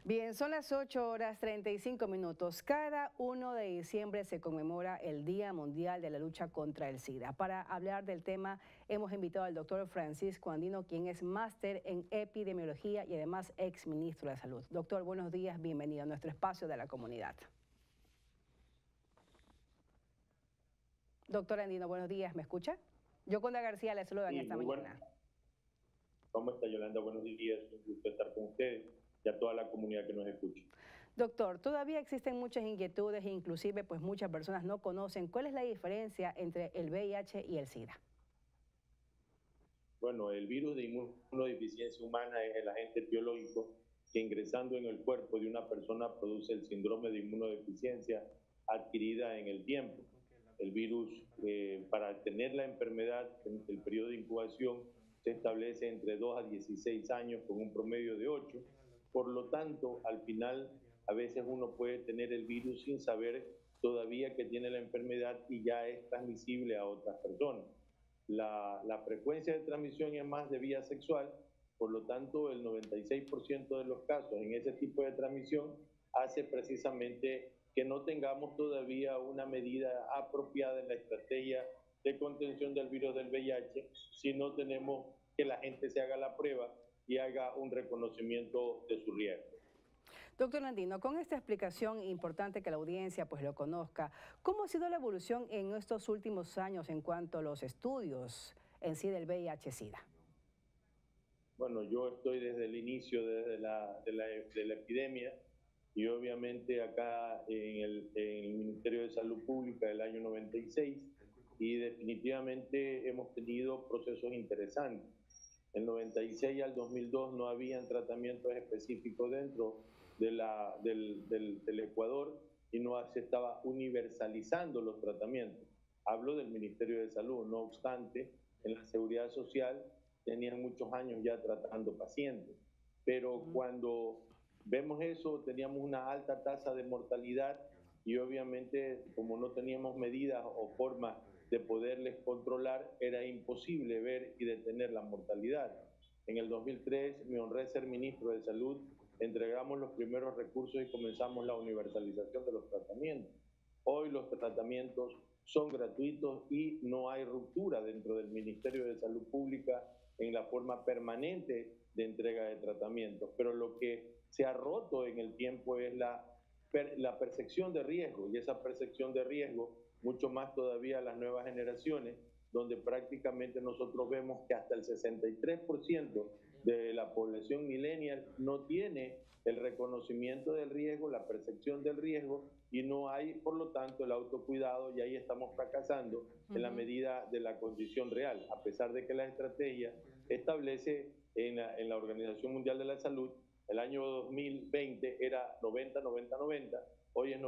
Bien, son las 8:35. Cada 1 de diciembre se conmemora el Día Mundial de la Lucha contra el SIDA. Para hablar del tema, hemos invitado al doctor Francisco Andino, quien es máster en epidemiología y además ex ministro de Salud. Doctor, buenos días, bienvenido a nuestro espacio de la comunidad. Doctor Andino, buenos días, ¿me escucha? Yoconda García le saluda en esta mañana. ¿Cómo está, Yolanda? Buenos días, un gusto estar con ustedes y a toda la comunidad que nos escucha. Doctor, todavía existen muchas inquietudes e inclusive pues muchas personas no conocen cuál es la diferencia entre el VIH y el SIDA. Bueno, el virus de inmunodeficiencia humana es el agente biológico que ingresando en el cuerpo de una persona produce el síndrome de inmunodeficiencia adquirida en el tiempo. El virus, para tener la enfermedad, el periodo de incubación se establece entre 2 a 16 años con un promedio de 8. Por lo tanto, al final, a veces uno puede tener el virus sin saber todavía que tiene la enfermedad y ya es transmisible a otras personas. La frecuencia de transmisión es más de vía sexual, por lo tanto, el 96% de los casos en ese tipo de transmisión hace precisamente que no tengamos todavía una medida apropiada en la estrategia de contención del virus del VIH si no tenemos que la gente se haga la prueba y haga un reconocimiento de su riesgo. Doctor Andino, con esta explicación importante que la audiencia pues lo conozca, ¿cómo ha sido la evolución en estos últimos años en cuanto a los estudios en sí del VIH-Sida? Bueno, yo estoy desde el inicio de la epidemia y obviamente acá en el Ministerio de Salud Pública del año 96 y definitivamente hemos tenido procesos interesantes. Del 96 al 2002 no habían tratamientos específicos dentro del Ecuador y no se estaba universalizando los tratamientos. Hablo del Ministerio de Salud, no obstante, en la Seguridad Social tenían muchos años ya tratando pacientes, pero cuando vemos eso teníamos una alta tasa de mortalidad y obviamente como no teníamos medidas o formas de poderles controlar, era imposible ver y detener la mortalidad. En el 2003 me honré ser ministro de Salud, entregamos los primeros recursos y comenzamos la universalización de los tratamientos. Hoy los tratamientos son gratuitos y no hay ruptura dentro del Ministerio de Salud Pública en la forma permanente de entrega de tratamientos. Pero lo que se ha roto en el tiempo es la percepción de riesgo, y esa percepción de riesgo, mucho más todavía las nuevas generaciones, donde prácticamente nosotros vemos que hasta el 63% de la población millennial no tiene el reconocimiento del riesgo, la percepción del riesgo, y no hay, por lo tanto, el autocuidado, y ahí estamos fracasando en la medida de la condición real, a pesar de que la estrategia establece en la Organización Mundial de la Salud, el año 2020 era 90-90-90, hoy es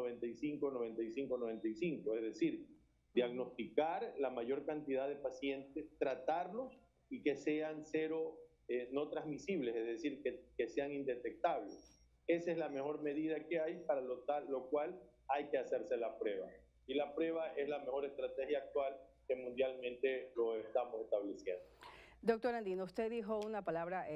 95-95-95, es decir, diagnosticar la mayor cantidad de pacientes, tratarlos y que sean cero no transmisibles, es decir, que sean indetectables. Esa es la mejor medida que hay, para lo cual hay que hacerse la prueba. Y la prueba es la mejor estrategia actual que mundialmente lo estamos estableciendo. Doctor Andino, usted dijo una palabra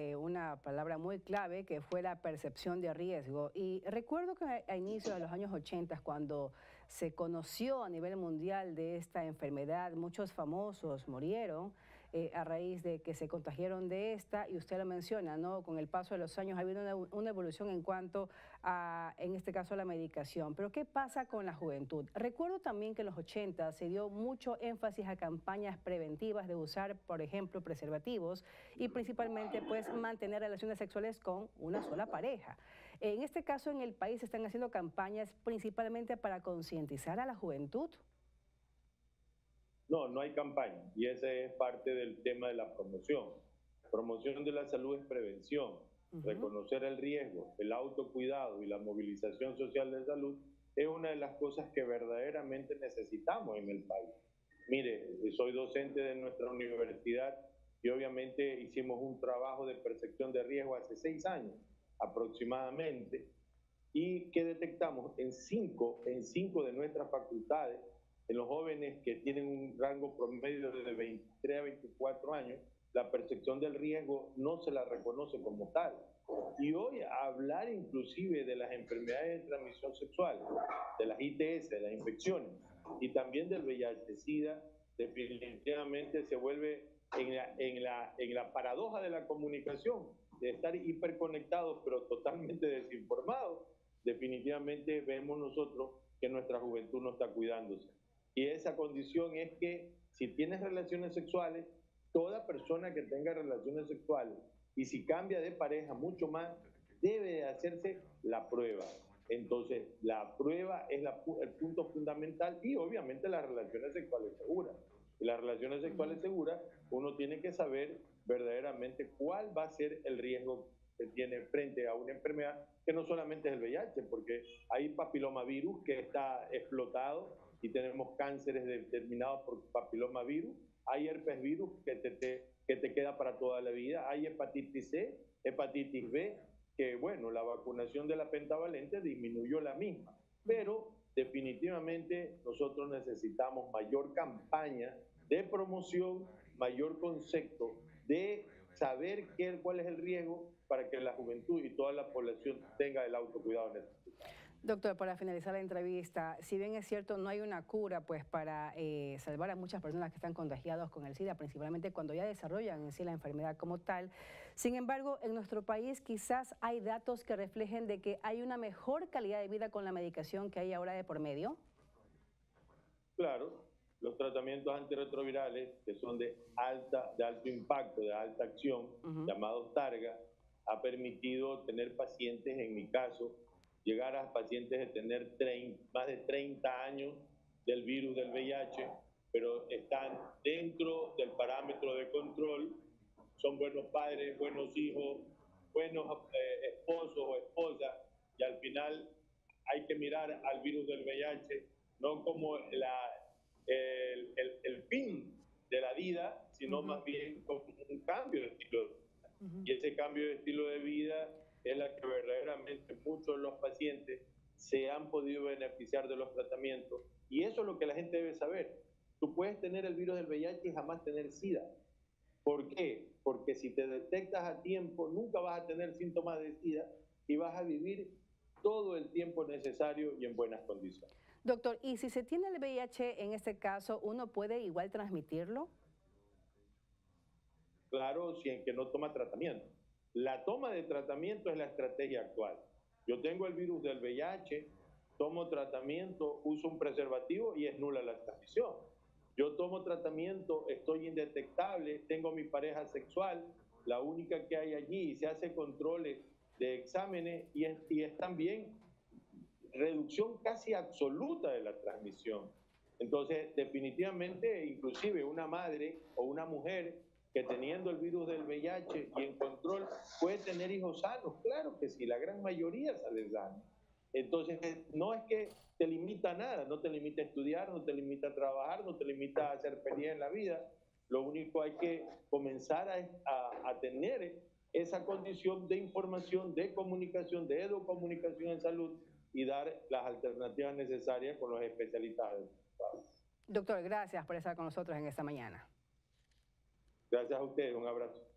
muy clave que fue la percepción de riesgo. Y recuerdo que a inicios de los años 80, cuando se conoció a nivel mundial de esta enfermedad, muchos famosos murieron a raíz de que se contagiaron de esta, y usted lo menciona, ¿no? Con el paso de los años ha habido una evolución en cuanto a, en este caso, la medicación. Pero ¿qué pasa con la juventud? Recuerdo también que en los 80 se dio mucho énfasis a campañas preventivas de usar, por ejemplo, preservativos y principalmente pues mantener relaciones sexuales con una sola pareja. En este caso en el país se están haciendo campañas principalmente para concientizar a la juventud. No, no hay campaña, y ese es parte del tema de la promoción. Promoción de la salud es prevención. Reconocer el riesgo, el autocuidado y la movilización social de salud es una de las cosas que verdaderamente necesitamos en el país. Mire, soy docente de nuestra universidad y obviamente hicimos un trabajo de percepción de riesgo hace 6 años aproximadamente, y que detectamos en cinco de nuestras facultades, en los jóvenes que tienen un rango promedio de 23 a 24 años, la percepción del riesgo no se la reconoce como tal. Y hoy hablar inclusive de las enfermedades de transmisión sexual, de las ITS, de las infecciones, y también del VIH-Sida, definitivamente se vuelve en la paradoja de la comunicación, de estar hiperconectados pero totalmente desinformados. Definitivamente vemos nosotros que nuestra juventud no está cuidándose. Y esa condición es que si tienes relaciones sexuales, toda persona que tenga relaciones sexuales y si cambia de pareja mucho más, debe de hacerse la prueba. Entonces, la prueba es el punto fundamental y obviamente las relaciones sexuales seguras. Y las relaciones sexuales seguras, uno tiene que saber verdaderamente cuál va a ser el riesgo que tiene frente a una enfermedad que no solamente es el VIH, porque hay papilomavirus que está explotado y tenemos cánceres determinados por papilomavirus, hay herpes virus que te queda para toda la vida, hay hepatitis C, hepatitis B, que bueno, la vacunación de la pentavalente disminuyó la misma, pero definitivamente nosotros necesitamos mayor campaña de promoción, mayor concepto de saber cuál es el riesgo para que la juventud y toda la población tenga el autocuidado necesario. Doctor, para finalizar la entrevista, si bien es cierto, no hay una cura pues para salvar a muchas personas que están contagiados con el SIDA, principalmente cuando ya desarrollan en sí la enfermedad como tal. Sin embargo, en nuestro país quizás hay datos que reflejen de que hay una mejor calidad de vida con la medicación que hay ahora de por medio. Claro, los tratamientos antirretrovirales que son de alto impacto, de alta acción, llamados TARGA, ha permitido tener pacientes, en mi caso, llegar a pacientes de tener más de 30 años del virus del VIH, pero están dentro del parámetro de control, son buenos padres, buenos hijos, buenos esposos o esposas, y al final hay que mirar al virus del VIH no como el fin de la vida, sino más bien como un cambio de estilo de vida. Y ese cambio de estilo de vida es la que verdaderamente muchos de los pacientes se han podido beneficiar de los tratamientos. Y eso es lo que la gente debe saber. Tú puedes tener el virus del VIH y jamás tener SIDA. ¿Por qué? Porque si te detectas a tiempo, nunca vas a tener síntomas de SIDA y vas a vivir todo el tiempo necesario y en buenas condiciones. Doctor, ¿y si se tiene el VIH en este caso, uno puede igual transmitirlo? Claro, si en que no toma tratamiento. La toma de tratamiento es la estrategia actual. Yo tengo el virus del VIH, tomo tratamiento, uso un preservativo y es nula la transmisión. Yo tomo tratamiento, estoy indetectable, tengo mi pareja sexual, la única que hay allí, y se hace controles de exámenes y es también reducción casi absoluta de la transmisión. Entonces, definitivamente, inclusive una madre o una mujer que teniendo el virus del VIH y en control puede tener hijos sanos. Claro que sí, la gran mayoría sale sano. Entonces, no es que te limita a nada, no te limita a estudiar, no te limita a trabajar, no te limita a ser feliz en la vida. Lo único hay que comenzar a tener esa condición de información, de comunicación, de educomunicación en salud y dar las alternativas necesarias con los especialistas. Doctor, gracias por estar con nosotros en esta mañana. Gracias a ustedes, un abrazo.